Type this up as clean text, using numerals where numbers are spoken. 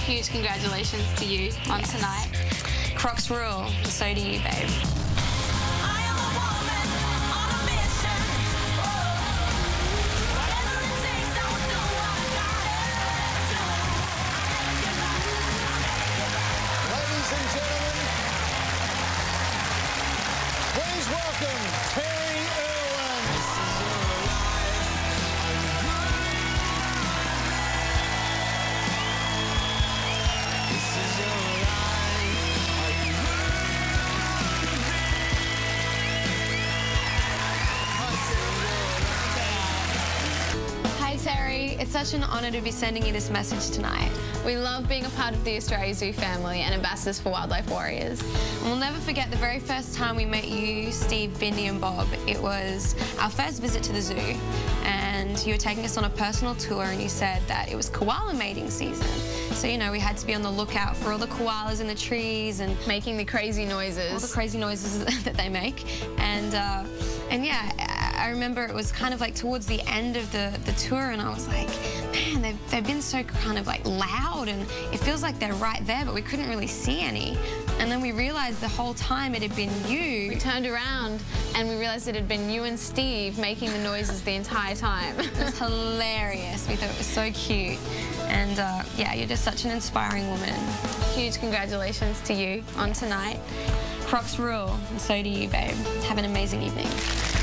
Huge congratulations to you on tonight. Crocs rule, so do you, babe. Ladies and gentlemen, please welcome Terri Irwin. Hi, Terri. It's such an honour to be sending you this message tonight. We love being a part of the Australia Zoo family and ambassadors for Wildlife Warriors. And we'll never forget the very first time we met you, Steve, Bindi and Bob. It was our first visit to the zoo, and you were taking us on a personal tour, and you said that it was koala mating season. So, you know, we had to be on the lookout for all the koalas in the trees and Making the crazy noises. all the crazy noises that they make. And yeah, I remember it was kind of like towards the end of the tour, and I was like, man, they've been so kind of like loud, and it feels like they're right there, but we couldn't really see any. And then we realized the whole time it had been you. We turned around and we realized it had been you and Steve making the noises the entire time. It was hilarious. We thought it was so cute. And yeah, you're just such an inspiring woman. Huge congratulations to you on tonight. Crocs rule, and so do you, babe. Have an amazing evening.